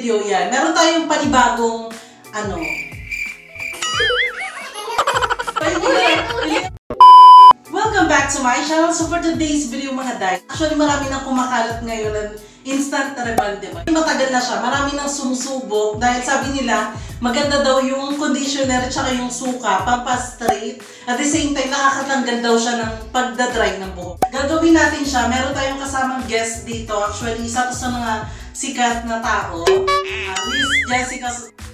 video yan, meron tayong panibagong, Welcome back to my channel. So for today's video mga day, actually marami nang kumakalat ngayon ng instant rebond, diba? Matagal na siya, marami nang sumusubok dahil sabi nila, maganda daw yung conditioner at saka yung suka, pampa-straight. At the same time, nakakatanggal daw siya ng pagdadry ng buhok. Gagawin natin siya, meron tayong kasamang guest dito. Actually, isa to sa mga sikat na tao. Miss Jessica.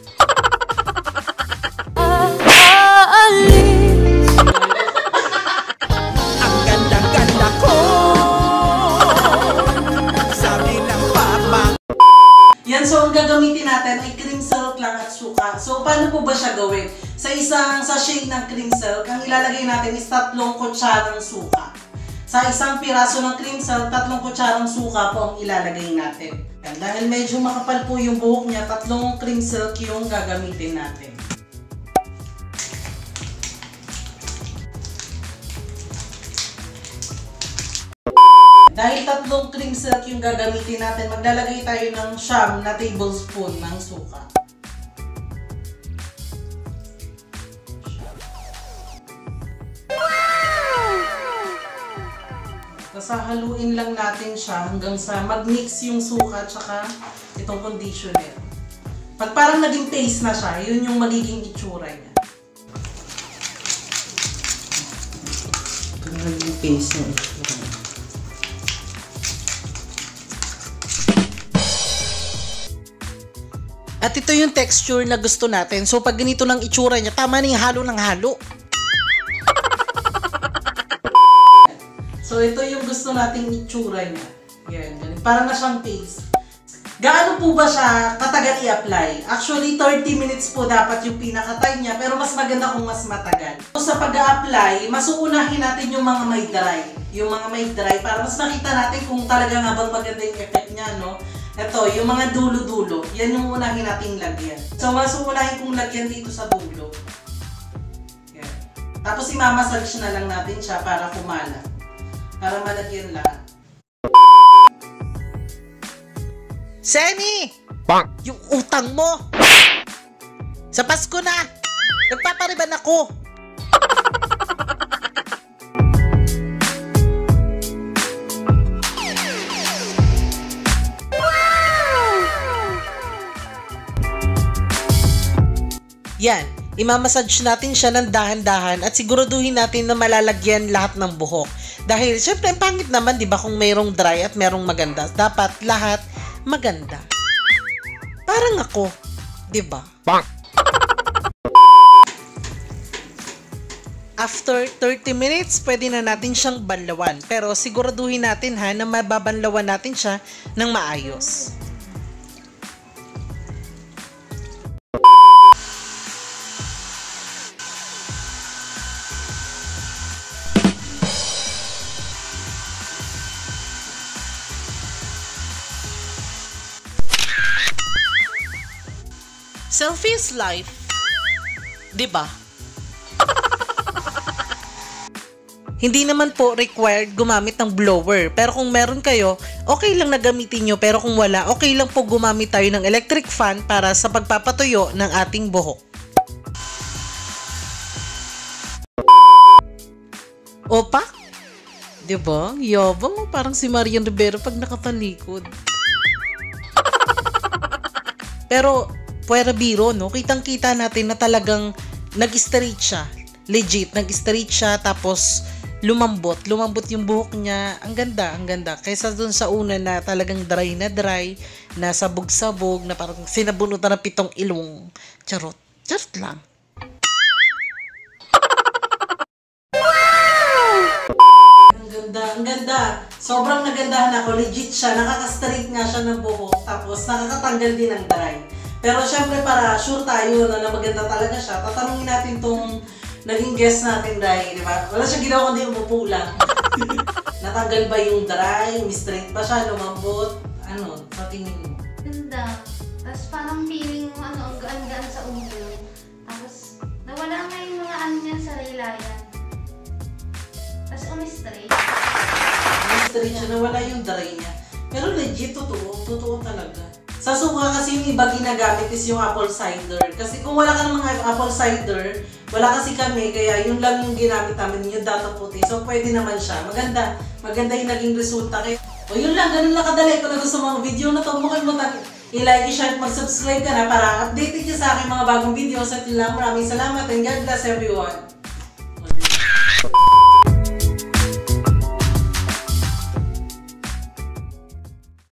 Ang ganda-ganda ko, sabi ng papa. Yan, so ang gagamitin natin ay cream silk lang at suka. So, paano po ba siya gawin? Sa isang sachet ng cream silk, ang ilalagay natin is 3 kutsarang suka. Sa isang piraso ng cream silk, 3 kutsarang suka po ang ilalagay natin. Yan, dahil medyo makapal po yung buhok niya, 3 cream silk yung gagamitin natin. Dahil 3 cream silk yung gagamitin natin, maglalagay tayo ng siyam na tablespoon ng suka. Haluin lang natin siya hanggang sa mag-mix yung suka at saka itong conditioner. Pag parang naging paste na siya, yun yung magiging itsura niya. Ito na naging paste yung itsura niya. At ito yung texture na gusto natin. So pag ganito lang itsura niya, tama na yung halo ng halo. So, ito yung gusto nating itsura niya. Yan, yan. Parang na siyang paste. Gaano po ba siya katagal i-apply? Actually, 30 minutes po dapat yung pinaka-time niya, pero mas maganda kung mas matagal. So, sa pag-a-apply, mas uunahin natin yung mga may dry. Yung mga may dry, para mas makita natin kung talaga nga bang maganda yung effect niya, no? Ito, yung mga dulo-dulo. Yan yung unahin nating lagyan. So, mas uunahin kong lagyan dito sa dulo. Yan. Tapos, imamassage na lang natin siya para kumalat. Para malagyan lahat. Semi! Bang! Yung utang mo! Sa Pasko na! Nagpapariban ako! Yan. Imamassage natin siya ng dahan-dahan at siguraduhin natin na malalagyan lahat ng buhok. Dahil, syempre, pangit naman, di ba, kung mayroong dry at mayroong maganda. Dapat lahat maganda. Parang ako, di ba? After 30 minutes, pwede na natin siyang banlawan. Pero siguraduhin natin na mababanlawan natin siya ng maayos. Selfie is life. Diba? Hindi naman po required gumamit ng blower. Pero kung meron kayo, okay lang na gamitin nyo. Pero kung wala, okay lang po gumamit tayo ng electric fan para sa pagpapatuyo ng ating buhok. Opa? Diba? Yabang mo, parang si Marian Rivera pag nakatalikod. Pero, puwera biro, no? Kitang-kita natin na talagang nag-straight siya. Legit, nag-straight siya, tapos lumambot. Lumambot yung buhok niya. Ang ganda, ang ganda. Kaysa dun sa una na talagang dry, na sabog-sabog, na parang sinabunutan ng 7 ilong. Charot. Charot lang. Ang ganda, ang ganda. Sobrang nagandahan ako. Legit siya. Nakaka-straight nga siya ng buhok. Tapos nakakatanggal din ng dry. Pero syempre para sure tayo na maganda talaga siya, tatanungin natin tong naging guest natin dry, di ba? Wala siya ginawa kundi umupo lang. Natanggal ba yung dry? Straight ba siya? Lumambot? Ano? Sa tingin mo? Ganda. Tapos parang feeling mo ang gaan-gaan sa ulo. Tapos nawala nga yung mga niya sa laylayan. Tapos umi-straight. Umi-straight siya, nawala yung dry niya. Pero legit, totoo. Totoo talaga. Sa suka kasi yung iba ginagamit is yung apple cider. Kasi kung wala ka namang apple cider, wala kasi kami, kaya yun lang yung ginamit namin, yung data puti. So pwede naman siya. Maganda yung naging resulta. Kaya, o yun lang, ganun lang kadali. Kung nagustuhan mo ang video na to, huwag mo kalimutan i-like, i-share, at mag-subscribe ka na para updated ka sa aking mga bagong videos. At yun lang, maraming salamat and God bless everyone.